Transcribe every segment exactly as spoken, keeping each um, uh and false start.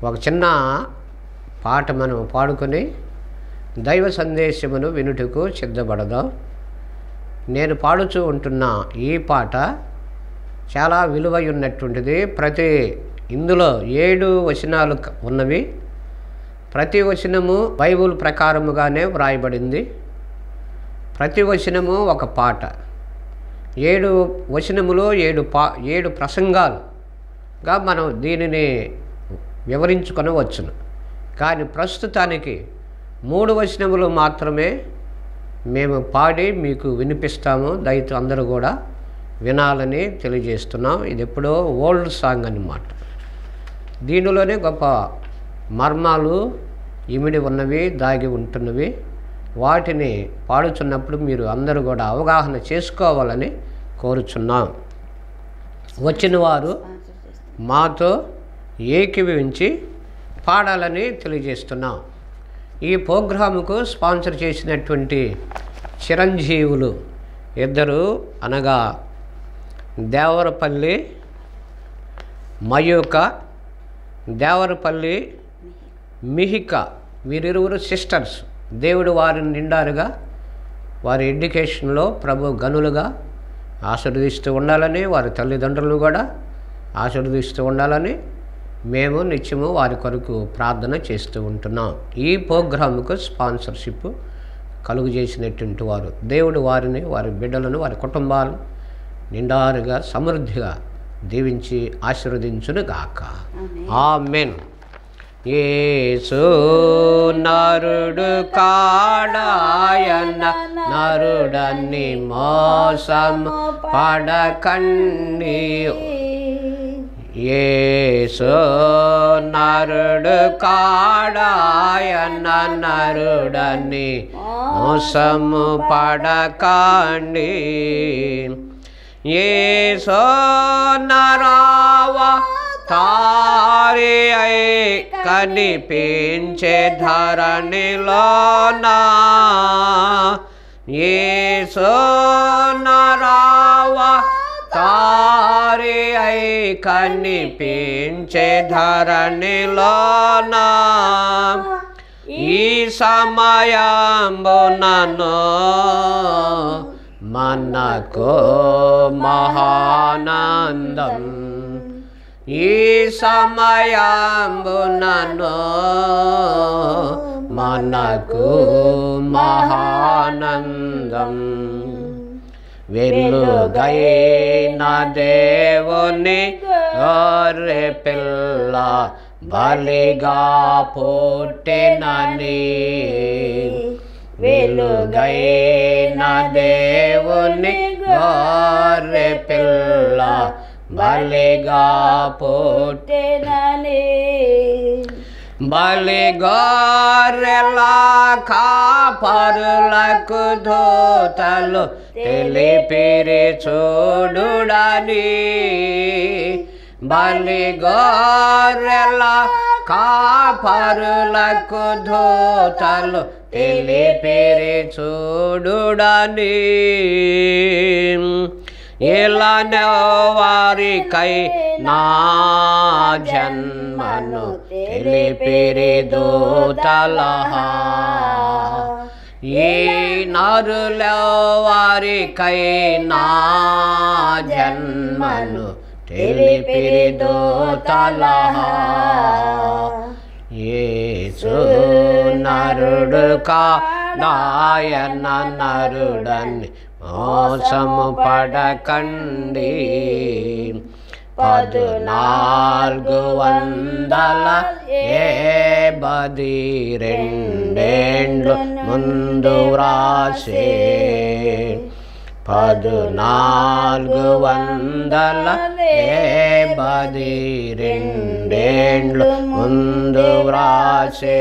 ఒక చిన్న పాట మనం పాడుకొని దైవ సందేశమును వినుటకు సిద్ధపడదాం. నేను పాడుతూ ఉంటున్న ఈ పాట చాలా విలువ ఉన్నటువంటిది. ప్రతి ఇందులో ఏడు వచనాలు ఉన్నవి. ప్రతి వచనము బైబిల్ ప్రకారముగానే వ్రాయబడింది. ప్రతి వచనము ఒక పాట. ఏడు వచనములో ఏడు పా ఏడు ప్రసంగాలుగా మనం దీనిని వివరించుకొనవచ్చును. కానీ ప్రస్తుతానికి మూడు వచనములు మాత్రమే మేము పాడి మీకు వినిపిస్తాము. దయతో అందరూ కూడా వినాలని తెలియజేస్తున్నాం. ఇది ఎప్పుడో ఓల్డ్ సాంగ్ అన్నమాట. దీనిలోనే గొప్ప మర్మాలు ఇమిడి ఉన్నవి, దాగి ఉంటున్నవి. వాటిని పాడుచున్నప్పుడు మీరు అందరూ కూడా అవగాహన చేసుకోవాలని కోరుచున్నాం. వచ్చిన వారు మాతో ఏకీభవించి పాడాలని తెలియజేస్తున్నాం. ఈ ప్రోగ్రాముకు స్పాన్సర్ చేసినటువంటి చిరంజీవులు ఇద్దరు, అనగా దేవరపల్లి మయూక, దేవరపల్లి మిహిక, వీరిరువురు సిస్టర్స్. దేవుడు వారిని నిండారుగా వారి ఎడ్యుకేషన్లో ప్రభు గనులుగా ఆశీర్వదిస్తూ ఉండాలని, వారి తల్లిదండ్రులు కూడా ఆశీర్వదిస్తూ ఉండాలని మేము నిత్యము వారి కొరకు ప్రార్థన చేస్తూ ఉంటున్నాం. ఈ ప్రోగ్రాముకు స్పాన్సర్షిప్ కలుగు చేసినటువంటి వారు దేవుడు వారిని, వారి బిడ్డలను, వారి కుటుంబాలను నిండారుగా సమృద్ధిగా దీవించి ఆశీర్వదించునుగాక. ఆమేన్. యేసు నరుడు కాడాయన, నరుడని మోసము పడకండి. యేసు నరుడు కాడాయన, నరుడని మోసము పడకండి. యేసు నరావ తారి అయి కనిపించే ధరణిలోనా, యేసు నరావ తారి అయి కనిపించే ధరణిలోనా, ఈ సమయంబునను మనకు మహానందం, ఈ సమయంబునను మనకు మహానందం. వెలుగైన దేవుని గొర్రె పిల్ల బలిగా పుట్టినని, వెలుగైన దేవుని గొర్రె పిల్ల బలిగా పుట్టినని, బలి గొర్రెల కాపరులకు దూతలు తెలిపిరి చూడుడని, బలి గొర్రెల కాపరులకు దూతలు తెలిపిరి చూడుడని, ఇలానే వారికై నా జన్మను తెలిపిరి దూతలహా, ఈ నరులో వారికై నా జన్మను తెలిపిరి దూతలహా. యేసు నరుడు కాడాయన, నరుడని మోసము పడకండి. పదునాలుగు వందల ఏబది రెండేండ్లు ముందు వ్రాసే, పదునాలుగు వందల ఏబది రెండేండ్లు ముందు వ్రాసే,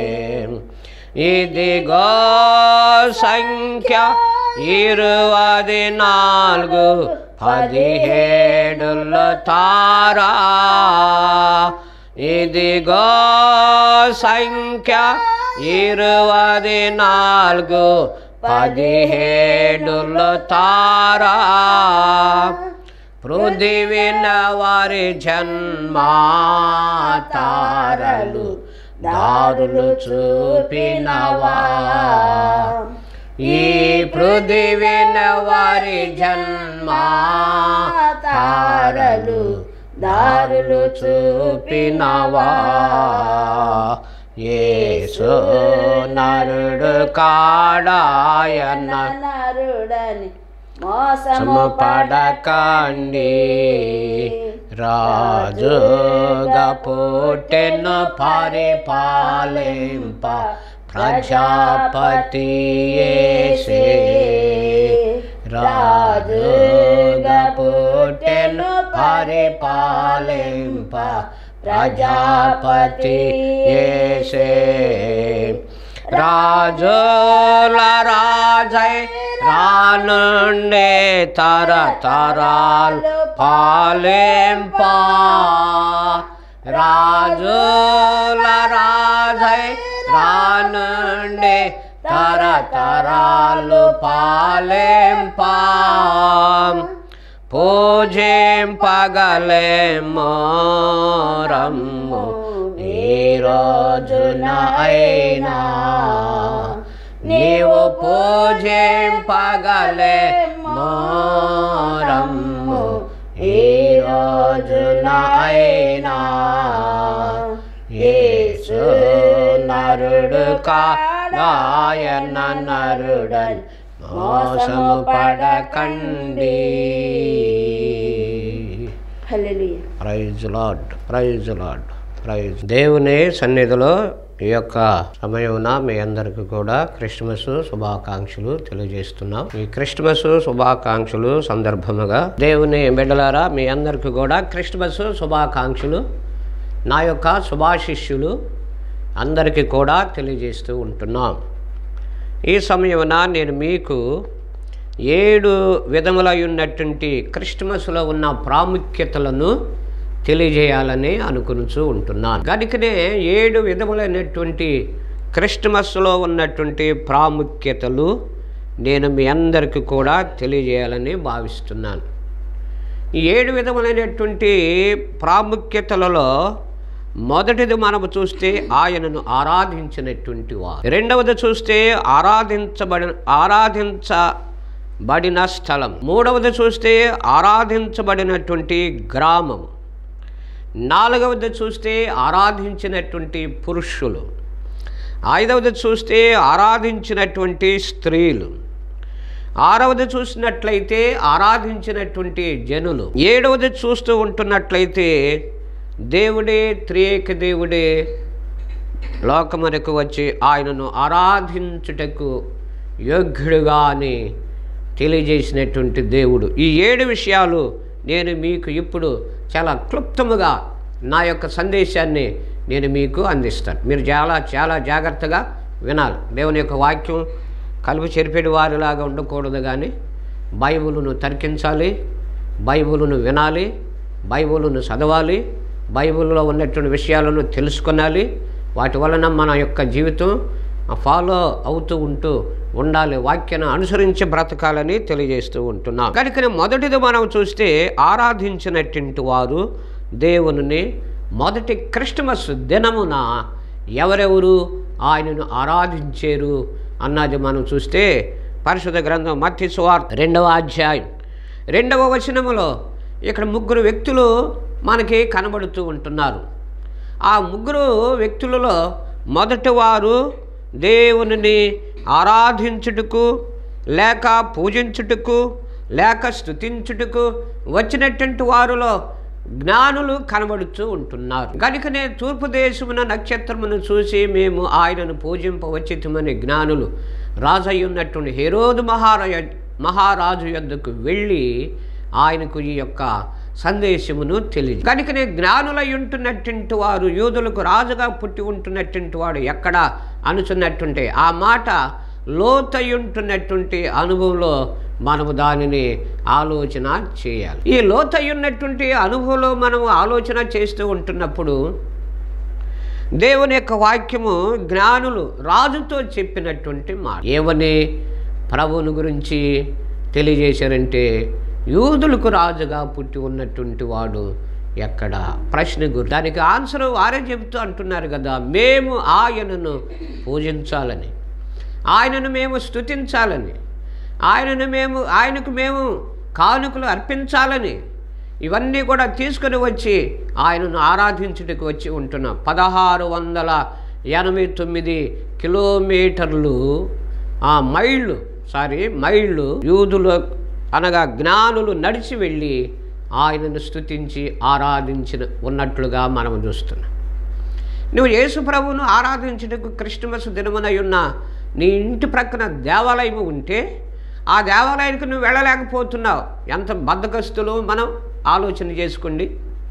ఇదిగో సంఖ్య ఇరువది నాలుగు పదిహేడులో తారా, ఇదిగో సంఖ్య ఇరువది నాలుగు పదిహేడులో తారా, పృథివిన వారి జన్మాతారలు దారులు చూపినవా. ఈ పృథివిన వారి జన్మాతారలు దారులు చూపినవా. యేసు నరుడు కాడాయన నరుడని మోసము పడకండి. రాజుగా పుట్టెను పరిపాలింప ప్రజాపతి యేసే. రాజుగా పుట్టెను పరిపాలింప ప్రజాపతి యేసే. రాజుల రాజై రానుండే తరతరాలు పాలింప. రాజుల రాజై రానుండే తరతరాలు పాలింప. పూజింపగలేమో రమ్ము ఈ రోజున అయినా. నీవు పూజింపగలేమో రమ్ము ఈ రోజున అయినా. యేసు నరుడు కాడాయన నరుడని మోసము పడకండి. Hallelujah. Praise Lord, praise Lord, praise. దేవుని సన్నిధిలో ఈ యొక్క సమయమున మీ అందరికీ కూడా క్రిస్మస్ శుభాకాంక్షలు తెలియజేస్తున్నాం. ఈ క్రిస్మస్ శుభాకాంక్షలు సందర్భముగా దేవుని బిడ్డలారా మీ అందరికీ కూడా క్రిస్మస్ శుభాకాంక్షలు నా యొక్క శుభాశిష్యులు అందరికీ కూడా తెలియజేస్తూ ఉంటున్నాం. ఈ సమయమున నేను మీకు ఏడు విధములై ఉన్నటువంటి క్రిస్మస్లో ఉన్న ప్రాముఖ్యతలను తెలియజేయాలని అనుకుంటూ ఉంటున్నాను. కనుకనే ఏడు విధములైనటువంటి క్రిస్మస్లో ఉన్నటువంటి ప్రాముఖ్యతలు నేను మీ అందరికీ కూడా తెలియజేయాలని భావిస్తున్నాను. ఈ ఏడు విధములైనటువంటి ప్రాముఖ్యతలలో మొదటిది మనము చూస్తే ఆయనను ఆరాధించినటువంటి వారు. రెండవది చూస్తే ఆరాధించబడి ఆరాధించబడిన స్థలం. మూడవది చూస్తే ఆరాధించబడినటువంటి గ్రామము. నాలుగవది చూస్తే ఆరాధించినటువంటి పురుషులు. ఐదవది చూస్తే ఆరాధించినటువంటి స్త్రీలు. ఆరవది చూసినట్లయితే ఆరాధించినటువంటి జనులు. ఏడవది చూస్తూ ఉంటున్నట్లయితే దేవుడే, త్రియేక దేవుడే లోకమునకు వచ్చి ఆయనను ఆరాధించుటకు యోగ్యుడుగా అని తెలియజేసినటువంటి దేవుడు. ఈ ఏడు విషయాలు నేను మీకు ఇప్పుడు చాలా క్లుప్తముగా నా యొక్క సందేశాన్ని నేను మీకు అందిస్తాను. మీరు చాలా చాలా జాగ్రత్తగా వినాలి. దేవుని యొక్క వాక్యం కలుపు చెరిపేటి వారిలాగా ఉండకూడదు, కానీ బైబిలును తర్కించాలి, బైబిలును వినాలి, బైబిలును చదవాలి, బైబిల్లో ఉన్నటువంటి విషయాలను తెలుసుకొనాలి. వాటి వలన మన యొక్క జీవితం ఫాలో అవుతూ ఉంటూ ఉండాలి, వాక్యాన్ని అనుసరించి బ్రతకాలని తెలియజేస్తూ ఉంటున్నాం. కనుక మొదటిది మనం చూస్తే ఆరాధించినటువంటి వారు దేవుని మొదటి క్రిస్మస్ దినమున ఎవరెవరు ఆయనను ఆరాధించారు అన్నది మనం చూస్తే పరిశుద్ధ గ్రంథం మత్తయి సువార్త రెండవ అధ్యాయం రెండవ వచనములో ఇక్కడ ముగ్గురు వ్యక్తులు మనకి కనబడుతూ ఉంటున్నారు. ఆ ముగ్గురు వ్యక్తులలో మొదటి వారు దేవునిని ఆరాధించుటకు లేక పూజించుటకు లేక స్తుతించుటకు వచ్చినటువంటి వారిలో జ్ఞానులు కనబడుతూ ఉంటున్నారు. కనుకనే తూర్పు దేశమున నక్షత్రమును చూసి మేము ఆయనను పూజింపవచ్చితమని జ్ఞానులు రాజయ్య ఉన్నటువంటి హేరోదు మహారాజ మహారాజు యొద్దకు వెళ్ళి ఆయనకు ఈ యొక్క సందేశమును తెలియదు. కనుకనే జ్ఞానులై ఉంటున్నటువంటి వారు యూదులకు రాజుగా పుట్టి ఉంటున్నటువంటి వాడు ఎక్కడ అనుచున్నట్టుంటే ఆ మాట లోతై ఉంటున్నటువంటి అనుభవంలో మనము దానిని ఆలోచన చేయాలి. ఈ లోతై ఉన్నటువంటి అనుభవంలో మనము ఆలోచన చేస్తూ ఉంటున్నప్పుడు దేవుని యొక్క వాక్యము జ్ఞానులు రాజుతో చెప్పినటువంటి మాట ఏమని ప్రభువుని గురించి తెలియజేశారంటే, యూదులకు రాజుగా పుట్టి ఉన్నటువంటి వాడు ఎక్కడ? ప్రశ్న గురి. దానికి ఆన్సర్ వారే చెబుతూ అంటున్నారు కదా, మేము ఆయనను పూజించాలని, ఆయనను మేము స్తుతించాలని, ఆయనను మేము ఆయనకు మేము కానుకలు అర్పించాలని, ఇవన్నీ కూడా తీసుకుని వచ్చి ఆయనను ఆరాధించుటకు వచ్చి ఉంటున్నాం. పదహారు వందల ఎనభై తొమ్మిది కిలోమీటర్లు ఆ మైళ్ళు సారీ మైళ్ళు యూదులు అనగా జ్ఞానులు నడిచి వెళ్ళి ఆయనను స్తుతించి ఆరాధించిన ఉన్నట్లుగా మనం చూస్తున్నాం. నువ్వు యేసు ప్రభువును ఆరాధించుటకు క్రిస్మస్ దినమునై ఉన్న నీ ఇంటి ప్రక్కన దేవాలయం ఉంటే ఆ దేవాలయానికి నువ్వు వెళ్ళలేకపోతున్నావు. ఎంత బద్ధకస్తులు మనం ఆలోచన చేసుకోండి.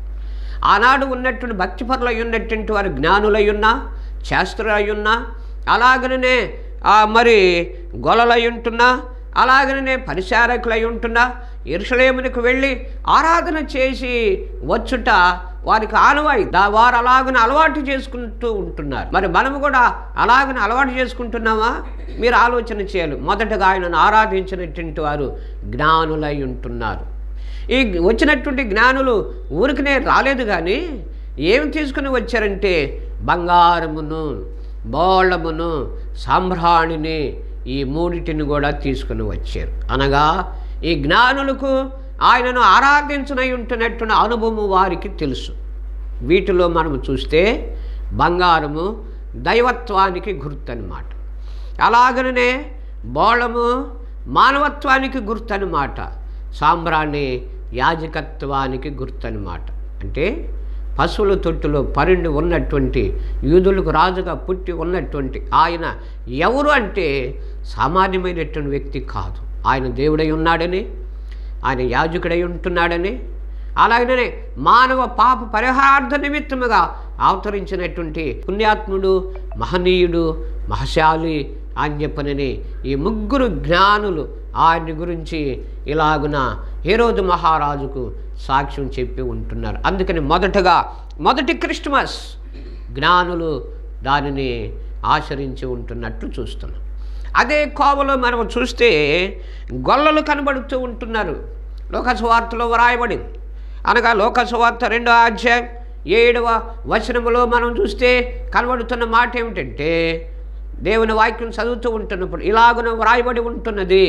ఆనాడు ఉన్నటువంటి భక్తిపరులై ఉన్నటువంటి వారు జ్ఞానులై ఉన్నా, శాస్త్రులై ఉన్నా, అలాగనే మరి గొలలై ఉంటున్నా, అలాగనే పరిచారకులై ఉంటున్నా, యెరూషలేమునకు వెళ్ళి ఆరాధన చేసి వచ్చుట వారికి ఆనవాయి. వారు అలాగనే అలవాటు చేసుకుంటూ ఉంటున్నారు. మరి మనము కూడా అలాగనే అలవాటు చేసుకుంటున్నామా? మీరు ఆలోచన చేయాలి. మొదటగా ఆయనను ఆరాధించినటువంటి వారు జ్ఞానులై ఉంటున్నారు. ఈ వచ్చినటువంటి జ్ఞానులు ఊరికనే రాలేదు, కానీ ఏమి తీసుకుని వచ్చారంటే బంగారమును, బోళమును, సాంబ్రాణిని, ఈ మూడిటిని కూడా తీసుకుని వచ్చారు. అనగా ఈ జ్ఞానులకు ఆయనను ఆరాధించనై ఉంటున్నటువంటి అనుభవం వారికి తెలుసు. వీటిలో మనము చూస్తే బంగారము దైవత్వానికి గుర్తు అన్నమాట. అలాగనే బోళము మానవత్వానికి గుర్తు అన్నమాట. సాంబ్రాణి యాజకత్వానికి గుర్తు అన్నమాట. అంటే పశువుల తొట్టులో పరుండి ఉన్నటువంటి యూదులకు రాజుగా పుట్టి ఉన్నటువంటి ఆయన ఎవరు అంటే సామాన్యమైనటువంటి వ్యక్తి కాదు. ఆయన దేవుడై ఉన్నాడని, ఆయన యాజకుడై ఉంటున్నాడని, అలాగనే మానవ పాప పరిహారార్థ నిమిత్తముగా అవతరించినటువంటి పుణ్యాత్ముడు, మహనీయుడు, మహశాలి అని చెప్పనని ఈ ముగ్గురు జ్ఞానులు ఆయన గురించి ఇలాగున హేరోదు మహారాజుకు సాక్ష్యం చెప్పి ఉంటున్నారు. అందుకని మొదటగా మొదటి క్రిస్మస్ జ్ఞానులు దానిని ఆచరించి ఉంటున్నట్లు చూస్తున్నాం. అదే కోవలో మనం చూస్తే గొల్లలు కనబడుతూ ఉంటున్నారు. లోకసువార్తలో వ్రాయబడింది. అనగా లోకసువార్త రెండో అధ్యాయం ఏడవ వచనములో మనం చూస్తే కనబడుతున్న మాట ఏమిటంటే, దేవుని వాక్యం చదువుతూ ఉంటున్నప్పుడు ఇలాగున వ్రాయబడి ఉంటున్నది,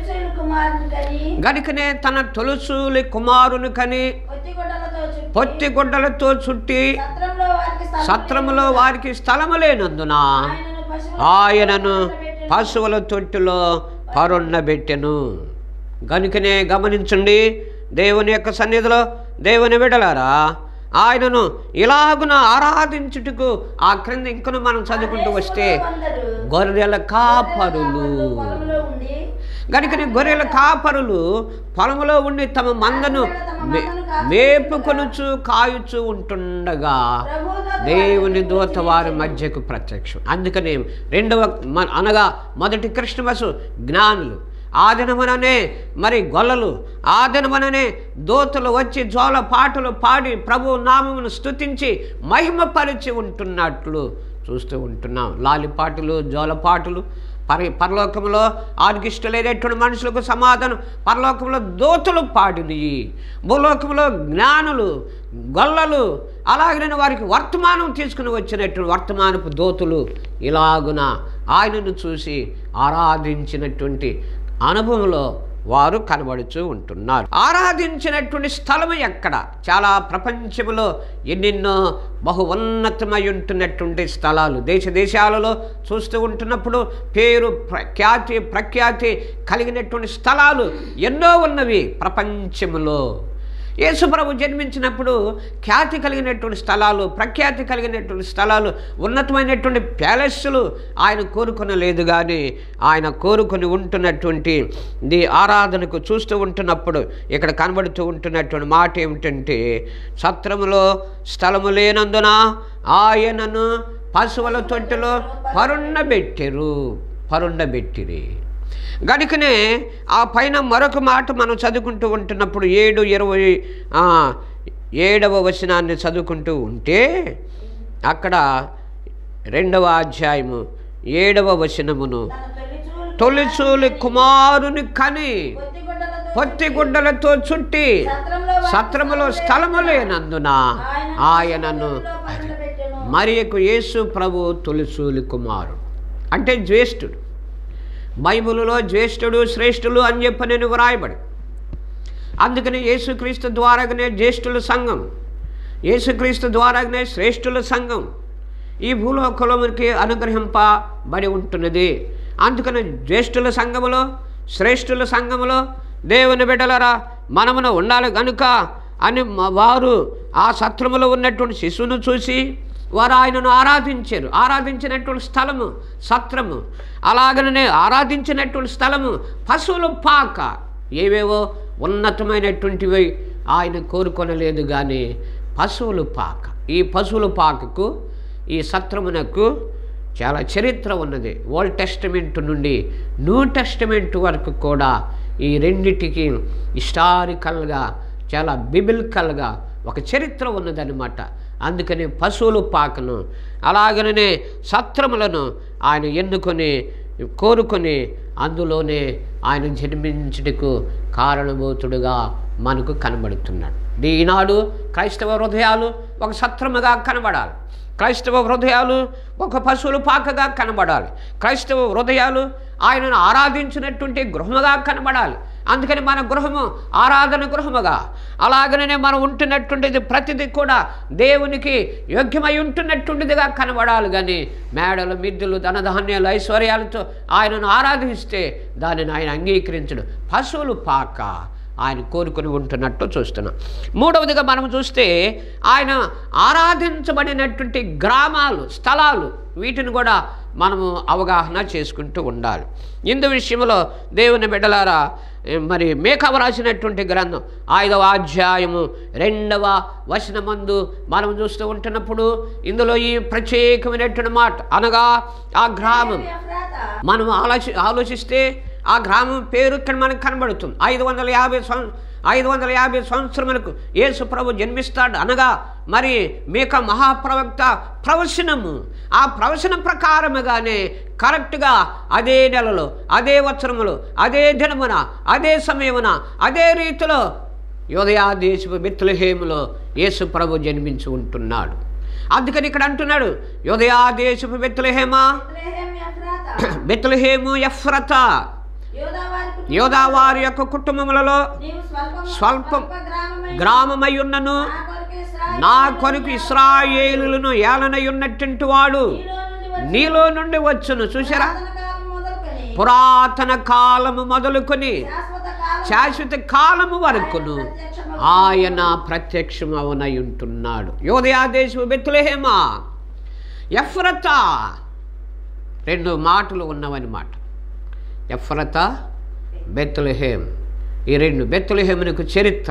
గనుకనే తన తొలుసూలి కుమారుని కని పొత్తి గుడ్డలతో చుట్టి సత్రములో వారికి స్థలము లేనందున ఆయనను పశువుల తొట్టిలో పరుండబెట్టెను. గనుకనే గమనించండి, దేవుని యొక్క సన్నిధిలో దేవుని విడలారా, ఆయనను ఇలాగున ఆరాధించుటకు ఆ క్రింద ఇంకను మనం చదువుకుంటూ వస్తే గొర్రెల కాపరులు, గనుకనే గొర్రెల కాపరులు పొలములో ఉండి తమ మందను మేపుకొనుచు కాయుచు ఉంటుండగా దేవుని దూత వారి మధ్యకు ప్రత్యక్షం. అందుకనే రెండవ అనగా మొదటి క్రిస్మస్ జ్ఞానులు, ఆ దినముననే మరి గొల్లలు, ఆ దినముననే దూతలు వచ్చి జోల పాటలు పాడి ప్రభు నామమును స్తుతించి మహిమపరిచి ఉంటున్నట్లు చూస్తూ ఉంటున్నాం. లాలిపాటలు, జోలపాటలు, పరి పరలోకంలో ఆర్కిష్టలేనటువంటి మనుషులకు సమాధానం పరలోకంలో దూతలు పాడినవి, భూలోకంలో జ్ఞానులు, గొల్లలు, అలాగనే వారికి వర్తమానం తీసుకుని వచ్చినటువంటి వర్తమానపు దూతలు ఇలాగున ఆయనను చూసి ఆరాధించినటువంటి అనుభవంలో వారు కనబడుతూ ఉంటున్నారు. ఆరాధించినటువంటి స్థలము ఎక్కడ? చాలా ప్రపంచంలో ఎన్నెన్నో బహు ఉన్నతమై ఉంటున్నటువంటి స్థలాలు దేశ దేశాలలో చూస్తూ ఉంటున్నప్పుడు పేరు ఖ్యాతి ప్రఖ్యాతి కలిగినటువంటి స్థలాలు ఎన్నో ఉన్నవి ప్రపంచంలో. యేసుప్రభు జన్మించినప్పుడు ఖ్యాతి కలిగినటువంటి స్థలాలు, ప్రఖ్యాతి కలిగినటువంటి స్థలాలు, ఉన్నతమైనటువంటి ప్యాలెస్లు ఆయన కోరుకొనలేదు, కానీ ఆయన కోరుకొని ఉంటున్నటువంటి ది ఆరాధనకు చూస్తూ ఉంటున్నప్పుడు ఇక్కడ కనబడుతూ ఉంటున్నటువంటి మాట ఏమిటంటే, సత్రములో స్థలము లేనందున ఆయనను పశువుల తొట్టిలో పరుండబెట్టెరు పరుండబెట్టిరి. గనుకనే ఆ పైన మరొక మాట మనం చదువుకుంటూ ఉంటున్నప్పుడు ఏడు ఇరవై ఏడవ వచనాన్ని చదువుకుంటూ ఉంటే అక్కడ రెండవ అధ్యాయము ఏడవ వచనమును, తొలిచూలి కుమారుని కని పొత్తి గుడ్డలతో చుట్టి సత్రములో స్థలము లేనందున ఆయనను మరియకు యేసు ప్రభు తొలిసూలి కుమారుడు అంటే జ్యేష్ఠుడు. బైబిలులో జ్యేష్ఠుడు శ్రేష్ఠులు అని చెప్పి నేను వ్రాయబడి, అందుకని యేసుక్రీస్తు ద్వారానే జ్యేష్ఠుల సంఘం, యేసుక్రీస్తు ద్వారానే శ్రేష్ఠుల సంఘం ఈ భూలోకంలోకి అనుగ్రహింపబడి ఉంటున్నది. అందుకని జ్యేష్ఠుల సంఘములో శ్రేష్ఠుల సంఘములో దేవుని బిడ్డలరా మనమును ఉండాలి కనుక అని వారు ఆ సత్రములో ఉన్నటువంటి శిశువును చూసి వారు ఆయనను ఆరాధించారు. ఆరాధించినటువంటి స్థలము సత్రము, అలాగనే ఆరాధించినటువంటి స్థలము పశువుల పాక. ఏవేవో ఉన్నతమైనటువంటివి ఆయన కోరుకొనలేదు కానీ పశువుల పాక. ఈ పశువుల పాకకు ఈ సత్రమునకు చాలా చరిత్ర ఉన్నది. ఓల్డ్ టెస్టమెంట్ నుండి న్యూ టెస్టమెంట్ వరకు కూడా ఈ రెండిటికి హిస్టారికల్గా చాలా బిబిలికల్గా ఒక చరిత్ర ఉన్నదన్నమాట. అందుకని పశువుల పాకను అలాగనే సత్రములను ఆయన ఎన్నుకొని కోరుకొని అందులోనే ఆయన జన్మించుటకు కారణభూతుడుగా మనకు కనబడుతున్నాడు. ఈనాడు క్రైస్తవ హృదయాలు ఒక సత్రముగా కనబడాలి, క్రైస్తవ హృదయాలు ఒక పశువుల పాకగా కనబడాలి, క్రైస్తవ హృదయాలు ఆయనను ఆరాధించినటువంటి గృహముగా కనబడాలి. అందుకని మన గృహము ఆరాధన గృహముగా, అలాగనే మనం ఉంటున్నటువంటిది ప్రతిదీ కూడా దేవునికి యోగ్యమై ఉంటున్నటువంటిదిగా కనబడాలి. కానీ మేడలు మిద్దెలు ధనధాన్యాలు ఐశ్వర్యాలతో ఆయనను ఆరాధిస్తే దానిని ఆయన అంగీకరించడు. పశువులు పాక ఆయన కోరుకుని ఉంటున్నట్టు చూస్తున్నాం. మూడవదిగా మనం చూస్తే ఆయన ఆరాధించబడినటువంటి గ్రామాలు స్థలాలు వీటిని కూడా మనము అవగాహన చేసుకుంటూ ఉండాలి. ఇందు విషయంలో దేవుని బిడ్డలారా మరి మేకవ రాసినటువంటి గ్రంథం ఐదవ అధ్యాయము రెండవ వచనమందు మనం చూస్తూ ఉంటున్నప్పుడు ఇందులో ఈ ప్రత్యేకమైనటువంటి మాట అనగా ఆ గ్రామం మనం ఆలోచి ఆలోచిస్తే ఆ గ్రామం పేరు ఇక్కడ మనకు కనబడుతుంది. ఐదు వందల యాభై సం ఐదు వందల యాభై సంవత్సరములకు యేసు ప్రభు జన్మిస్తాడు అనగా మరి మేక మహాప్రవక్త ప్రవచనము, ఆ ప్రవచనం ప్రకారముగానే కరెక్ట్గా అదే నెలలో అదే వత్సరములో అదే దినమున అదే సమయమున అదే రీతిలో యూదయ దేశపు బెత్లెహేములో యేసు ప్రభు జన్మించి ఉంటున్నాడు. అందుకని ఇక్కడ అంటున్నాడు యూదయ దేశపు బెత్లెహేమా బెత్లెహేము ఎఫ్రతా, యోధా వారి యొక్క కుటుంబములలో స్వల్పం గ్రామమై ఉన్నను నా కొరకు ఇశ్రాయేలులను ఏలనై ఉన్నటువంటి వాడు నీలో నుండి వచ్చును. చూసారా, పురాతన కాలము మొదలుకొని శాశ్వత కాలము వరకును ఆయన ప్రత్యక్షమవనై ఉంటున్నాడు. యోదయ దేశము బెత్లెహేమా ఎఫ్రతా రెండు మాటలు ఉన్నవన్నమాట. ఎఫ్రతా బెత్లెహేం, ఈ రెండు బెత్లెహేమునకు చరిత్ర.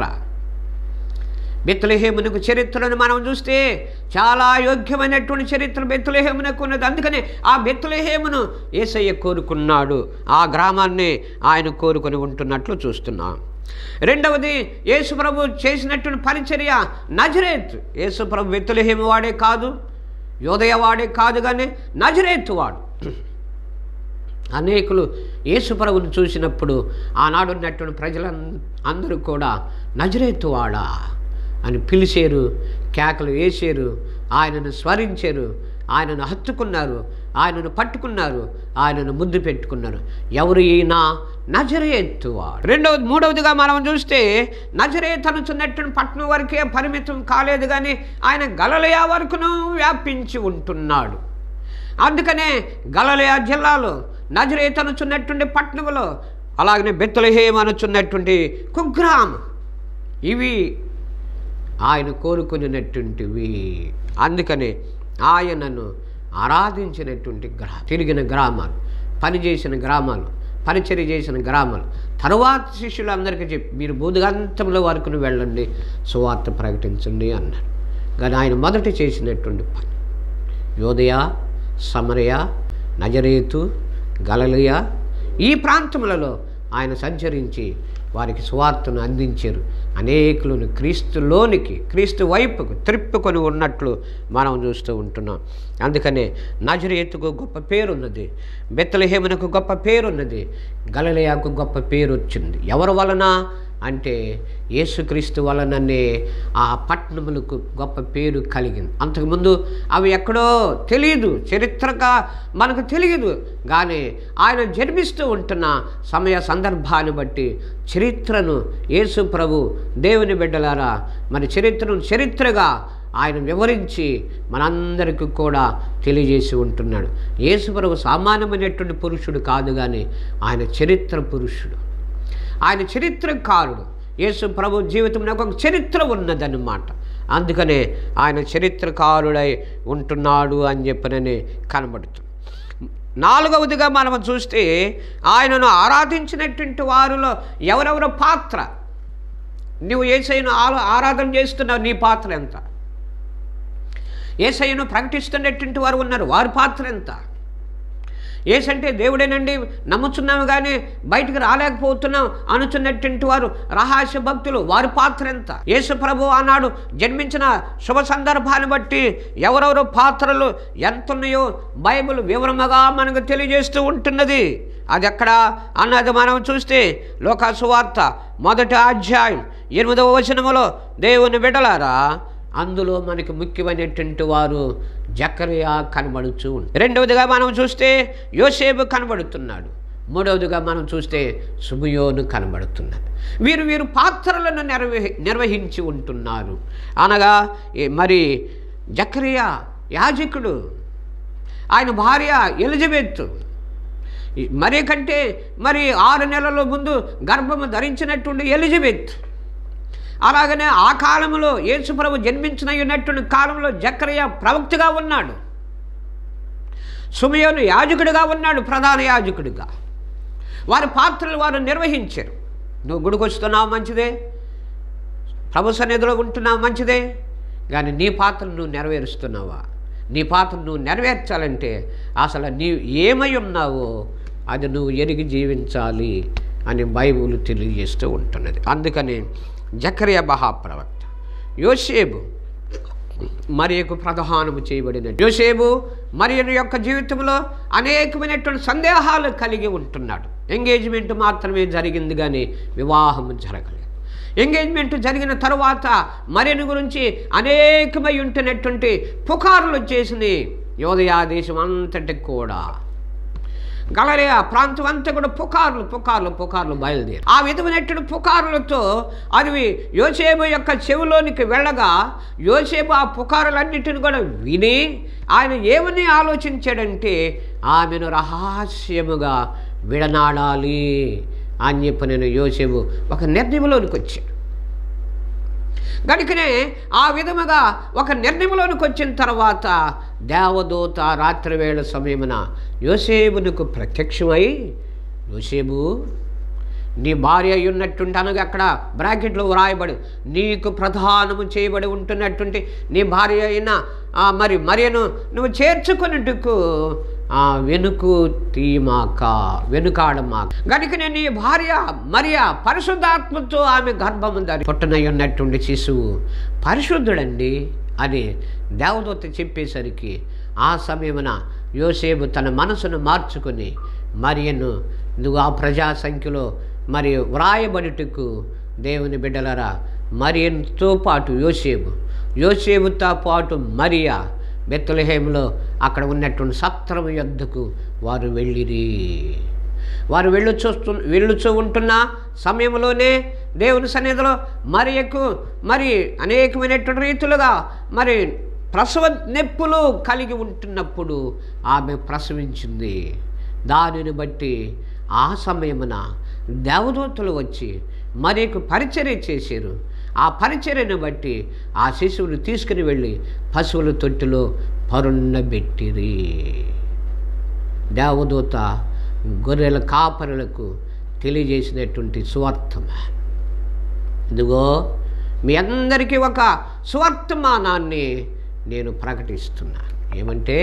బెత్లెహేమునకు చరిత్రను మనం చూస్తే చాలా యోగ్యమైనటువంటి చరిత్ర బెత్లెహేమునకు ఉన్నది. అందుకని ఆ బెత్లెహేమును యేసయ్య కోరుకున్నాడు, ఆ గ్రామాన్ని ఆయన కోరుకొని ఉంటున్నట్లు చూస్తున్నాం. రెండవది యేసు ప్రభు చేసినటువంటి పరిచర్య నజరేత్. యేసు ప్రభు బెత్లెహేము వాడే కాదు, యోదయ వాడే కాదు, కానీ నజరేతు వాడు. అనేకులు యేసు ప్రభువును చూసినప్పుడు ఆనాడు ఉన్నటువంటి ప్రజలందరూ కూడా నజరేతు వాడా అని పిలిచారు, కేకలు వేసారు, ఆయనను స్మరించారు, ఆయనను హత్తుకున్నారు, ఆయనను పట్టుకున్నారు, ఆయనను ముద్దు పెట్టుకున్నారు. ఎవరు ఈయన? నజరేతు వాడు. రెండవది మూడవదిగా మనం చూస్తే నజరేతు అనుచున్నటువంటి పట్టణం వరకే పరిమితం కాలేదు, కానీ ఆయన గలిలయ వరకును వ్యాపించి ఉంటున్నాడు. అందుకనే గలిలయ జిల్లాలో నజరేతు అనుచున్నటువంటి పట్టణంలో అలాగనే బెత్లెహేము అనుచున్నటువంటి కుగ్రామం ఇవి ఆయన కోరుకునేటువంటివి. అందుకనే ఆయనను ఆరాధించినటువంటి గ్రా తిరిగిన గ్రామాలు, పనిచేసిన గ్రామాలు, పరిచర్య చేసిన గ్రామాలు. తరువాత శిష్యులందరికీ చెప్పి మీరు బూదిగంతముల వరకును వెళ్ళండి, సువార్త ప్రకటించండి అన్నాడు. కానీ ఆయన మొదట చేసినటువంటి పని యోదయ, సమరయ, నజరేతు, గలిలయ ఈ ప్రాంతములలో ఆయన సంచరించి వారికి సువార్తను అందించారు. అనేకులను క్రీస్తులోనికి క్రీస్తు వైపుకు త్రిప్పుకొని ఉన్నట్లు మనం చూస్తూ ఉంటున్నాం. అందుకనే నజరేతుకు గొప్ప పేరున్నది, బెత్లెహేమునకు గొప్ప పేరున్నది, గలిలయకు గొప్ప పేరు వచ్చింది. ఎవరి వలన అంటే యేసుక్రీస్తు వలననే ఆ పట్టణములకు గొప్ప పేరు కలిగింది. అంతకుముందు అవి ఎక్కడో తెలియదు, చరిత్రగా మనకు తెలియదు. కానీ ఆయన జన్మిస్తూ ఉంటున్న సమయ సందర్భాన్ని బట్టి చరిత్రను యేసు ప్రభు దేవుని బిడ్డలారా మన చరిత్రను చరిత్రగా ఆయన వివరించి మనందరికీ కూడా తెలియజేసి ఉంటున్నాడు. యేసు ప్రభు సామాన్యమైనటువంటి పురుషుడు కాదు, కానీ ఆయన చరిత్ర పురుషుడు, ఆయన చరిత్రకారుడు. యేసు ప్రభు జీవితంలో ఒక చరిత్ర ఉన్నదన్నమాట. అందుకనే ఆయన చరిత్రకారుడై ఉంటున్నాడు అని చెప్పనని కనబడుతుంది. నాలుగవదిగా మనం చూస్తే ఆయనను ఆరాధించినటువంటి వారిలో ఎవరెవరో పాత్ర, నువ్వు యేసయ్యను ఆరాధన చేస్తున్నావు, నీ పాత్ర ఎంత? యేసయ్యను ప్రకటిస్తున్నటువంటి వారు ఉన్నారు, వారి పాత్ర ఎంత? యేసంటే దేవుడేనండి నమ్ముచున్నాము కానీ బయటికి రాలేకపోతున్నాం అనుచున్నటువంటి వారు రహస్య భక్తులు, వారి పాత్ర ఎంత? యేసు ప్రభు ఆనాడు జన్మించిన శుభ సందర్భాన్ని బట్టి ఎవరెవరు పాత్రలు ఎంత ఉన్నాయో బైబిల్ వివరముగా మనకు తెలియజేస్తూ ఉంటున్నది. అది ఎక్కడ అన్నది మనం చూస్తే లోకా సువార్త మొదటి అధ్యాయం ఎనిమిదవ వచనములో దేవుని బిడ్డలారా అందులో మనకి ముఖ్యమైనటువంటి వారు జకరియా కనబడుతూ ఉంటారు. రెండవదిగా మనం చూస్తే యోసేపు కనబడుతున్నాడు. మూడవదిగా మనం చూస్తే సుబియోను కనబడుతున్నాడు. వీరు వీరు పాత్రలను నిర్వహి నిర్వహించి ఉంటున్నారు. అనగా మరి జకరియా యాజకుడు, ఆయన భార్య ఎలిజబెత్ మరి కంటే మరి ఆరు నెలల ముందు గర్భము ధరించినటువంటి ఎలిజబెత్. అలాగనే ఆ కాలంలో యేసుప్రభు జన్మించిన ఉన్నటువంటి కాలంలో జకరియా ప్రవక్తగా ఉన్నాడు, సుబియోను యాజకుడిగా ఉన్నాడు, ప్రధాన యాజకుడిగా. వారి పాత్రలు వారు నిర్వహించారు. నువ్వు గుడికి వస్తున్నావు మంచిదే, ప్రభు సన్నిధిలో ఉంటున్నావు మంచిదే, కానీ నీ పాత్రను నువ్వు నెరవేరుస్తున్నావా? నీ పాత్రను నువ్వు నెరవేర్చాలంటే అసలు నీవు ఏమై ఉన్నావో అది నువ్వు ఎరిగి జీవించాలి అని బైబిల్ తెలియజేస్తూ ఉంటున్నది. అందుకని జకరియా మహాప్రవక్త, యోసేపు మరియకు ప్రధానము చేయబడిన యోసేపు మరియను యొక్క జీవితంలో అనేకమైనటువంటి సందేహాలు కలిగి ఉంటున్నాడు. ఎంగేజ్మెంట్ మాత్రమే జరిగింది కానీ వివాహం జరగలేదు. ఎంగేజ్మెంట్ జరిగిన తరువాత మరియను గురించి అనేకమై ఉంటున్నటువంటి పుకారులు చేసింది యోదయా దేశం అంతటికి కూడా. గలిలయ ప్రాంతం అంతా కూడా పుకార్లు పుకార్లు పుకార్లు బయలుదేరి ఆ విధమైనటువంటి పుకారులతో అవి యోసేపు యొక్క చెవిలోనికి వెళ్ళగా యోసేపు ఆ పుకారులన్నిటిని కూడా విని ఆయన ఏమని ఆలోచించాడంటే ఆమెను రహస్యముగా విడనాడాలి అని చెప్పి నేను యోసేపు ఒక నిర్ణయంలోనికి వచ్చాడు. కనుకనే ఆ విధముగా ఒక నిర్ణయంలోనికి వచ్చిన తర్వాత దేవదూత రాత్రివేళ సమయమున యోసేపునకు ప్రత్యక్షమై, యోసేపు నీ భార్య అయి ఉన్నట్టుంటే, అనగా అక్కడ బ్రాకెట్లో వ్రాయబడి నీకు ప్రధానము చేయబడి ఉంటున్నటువంటి నీ భార్య అయిన మరి మరియను నువ్వు చేర్చుకున్నట్టుకు వెనుకు తీమాక వెనుకాడమాక. కనుకనే నీ భార్య మరియ పరిశుద్ధాత్మతో ఆమె గర్భము ధరి పుట్టనై ఉన్నటువంటి శిశువు పరిశుద్ధుడండి అని దేవదూత చెప్పేసరికి ఆ సమయమున యోసేపు తన మనసును మార్చుకొని మరియను నువ్వు ఆ ప్రజా సంఖ్యలో మరి వ్రాయబడుటకు దేవుని బిడ్డలరా మరియతో పాటు యోసేపు యోసేపుతో పాటు మరియా బెత్లెహేములో అక్కడ ఉన్నటువంటి సత్రము యొద్దకు వారు వెళ్ళిరి. వారు వెళ్ళుచూ వెళ్ళుచూ ఉంటున్న సమయంలోనే దేవుని సన్నిధిలో మరియకు మరి అనేకమైనటువంటి రీతులుగా మరి ప్రసవ నొప్పులు కలిగి ఉంటున్నప్పుడు ఆమె ప్రసవించింది. దానిని బట్టి ఆ సమయమున దేవదూతలు వచ్చి మరియకు పరిచర్య చేశారు. ఆ పరిచర్యను బట్టి ఆ శిశువుని తీసుకుని వెళ్ళి పశువుల తొట్టిలో పరుండబెట్టిరి. దేవదూత గొర్రెల కాపరులకు తెలియజేసినటువంటి సువార్తమా, ఇదిగో మీ అందరికీ ఒక సువార్తమానాన్ని నేను ప్రకటిస్తున్నా. ఏమంటే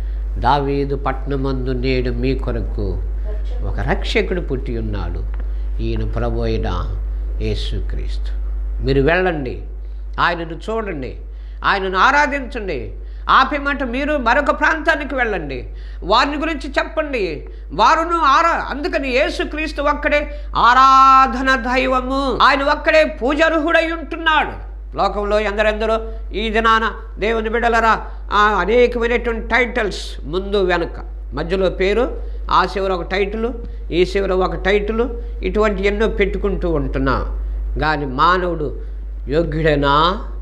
దావీదు పట్టణమందు నేడు మీ కొరకు ఒక రక్షకుడు పుట్టి ఉన్నాడు, ఈయన ప్రభు అయిన యేసుక్రీస్తు. మీరు వెళ్ళండి, ఆయనను చూడండి, ఆయనను ఆరాధించండి. ఆపేమంట మీరు మరొక ప్రాంతానికి వెళ్ళండి, వారిని గురించి చెప్పండి, వారును ఆరా అందుకని యేసుక్రీస్తు ఒక్కడే ఆరాధన దైవము, ఆయన ఒక్కడే పూజార్హుడై ఉంటున్నాడు. లోకంలో ఎందరెందరో ఈ దినాన దేవుని బిడ్డలరా అనేకమైనటువంటి టైటిల్స్ ముందు వెనక మధ్యలో పేరు, ఆ చివర ఒక టైటిల్, ఈ చివర ఒక టైటిల్, ఇటువంటి ఎన్నో పెట్టుకుంటూ ఉంటున్నా. కానీ మానవుడు యోగ్యుడేనా?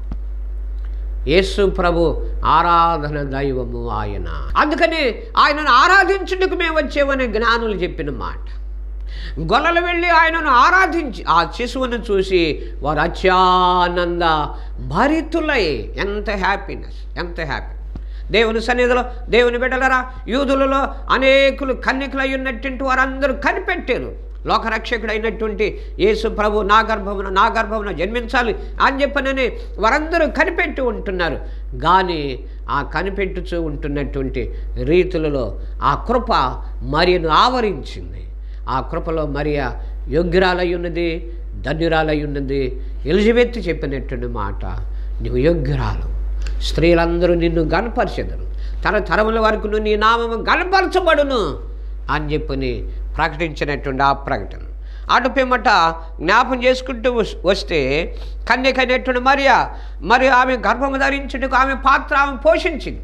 యేసు ప్రభు ఆరాధన దైవము ఆయన. అందుకని ఆయనను ఆరాధించుటకు మేము వచ్చేవని జ్ఞానులు చెప్పిన మాట. గొల్లలు వెళ్ళి ఆయనను ఆరాధించి ఆ శిశువును చూసి వారు అత్యానంద భరితులై, ఎంత హ్యాపీనెస్, ఎంత హ్యాపీ. దేవుని సన్నిధిలో దేవుని బిడ్డలరా యూదులలో అనేకులు కన్యకులై ఉన్నటువంటి వారందరూ కనిపెట్టారు. లోకరక్షకుడు అయినటువంటి యేసు ప్రభు నా గర్భమున నా గర్భమున జన్మించాలి అని చెప్పనని వారందరూ కనిపెట్టి ఉంటున్నారు. కానీ ఆ కనిపెట్టుచూ ఉంటున్నటువంటి రీతులలో ఆ కృప మరియను ఆవరించింది. ఆ కృపలో మరియ యోగ్యురాలై ఉన్నది, ధన్యురాలై ఉన్నది. ఎలిజబెత్ చెప్పినటువంటి మాట, నువ్వు యోగ్యురాలు, స్త్రీలందరూ నిన్ను గణపరచెదరు, తరతరముల వరకు నీ నామము గణపరచబడును అని చెప్పని ప్రకటించినటువంటి ఆ ప్రకటన. అటు పిమ్మట జ్ఞాపం చేసుకుంటూ వస్తే కన్యకైనటువంటి మరియ మరి ఆమె గర్భము ధరించుటకు ఆమె పాత్ర ఆమె పోషించింది.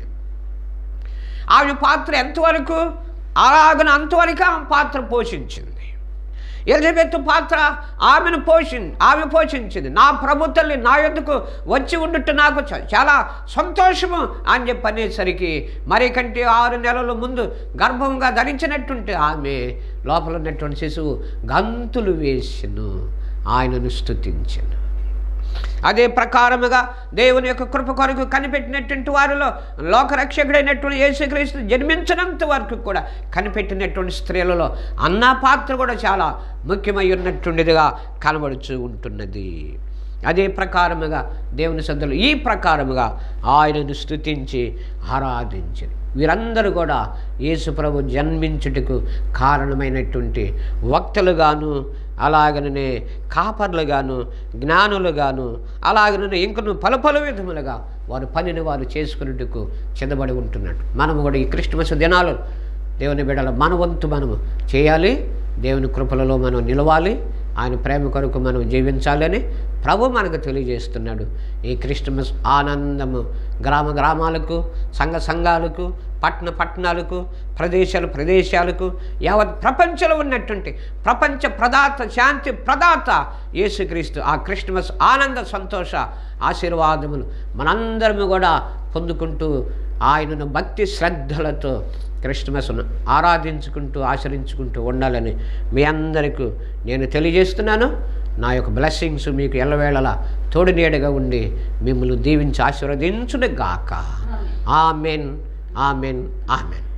ఆమె పాత్ర ఎంతవరకు అలాగన అంతవరకు ఆమె పాత్ర పోషించింది. ఎలిజబెత్ పాత్ర ఆమెను పోషి ఆమె పోషించింది. నా ప్రభు తల్లి నా యొద్దకు వచ్చి ఉండుట నాకు చాలా సంతోషము అని చెప్పి అనేసరికి మరి కంటే ఆరు నెలల ముందు గర్భంగా ధరించినటువంటి ఆమె లోపల ఉన్నటువంటి శిశువు గంతులు వేసెను, ఆయనను స్తుతించెను. అదే ప్రకారముగా దేవుని యొక్క కృప కొరకు కనిపెట్టినటువంటి వారిలో లోకరక్షకుడైనటువంటి యేసుక్రీస్తు జన్మించినంత వరకు కూడా కనిపెట్టినటువంటి స్త్రీలలో అన్నా పాత్ర కూడా చాలా ముఖ్యమై ఉన్నటువంటిదిగా కనబడుచూ ఉంటున్నది. అదే ప్రకారముగా దేవుని సన్నిధిలో ఈ ప్రకారముగా ఆయనను స్తుతించి ఆరాధించి వీరందరూ కూడా యేసు ప్రభు జన్మించుటకు కారణమైనటువంటి వక్తలుగాను, అలాగనే కాపర్లుగాను, జ్ఞానులుగాను, అలాగనే ఇంకను పలు పలు విధములుగా వారు పనిని వారు చేసుకునేందుకు చెందబడి ఉంటున్నట్టు మనము కూడా ఈ క్రిస్మస్ దినాలు దేవుని బిడ్డల మన వంతు మనము చేయాలి. దేవుని కృపలలో మనం నిలవాలి, ఆయన ప్రేమ కొరకు మనం జీవించాలని ప్రభు మనకు తెలియజేస్తున్నాడు. ఈ క్రిస్మస్ ఆనందము గ్రామ గ్రామాలకు, సంఘ సంఘాలకు, పట్టణ పట్టణాలకు, ప్రదేశాలు ప్రదేశాలకు, యావత్ ప్రపంచంలో ఉన్నటువంటి ప్రపంచ ప్రదాత, శాంతి ప్రదాత యేసుక్రీస్తు ఆ క్రిస్మస్ ఆనంద సంతోష ఆశీర్వాదములు మనందరము కూడా పొందుకుంటూ ఆయనను భక్తి శ్రద్ధలతో క్రిస్మస్ను ఆరాధించుకుంటూ ఆచరించుకుంటూ ఉండాలని మీ అందరికీ నేను తెలియజేస్తున్నాను. నా యొక్క బ్లెస్సింగ్స్ మీకు ఎల్లవేళలా తోడు నీడగా ఉండి మిమ్మల్ని దీవించి ఆశీర్వదించును గాక. Amen, amen, amen.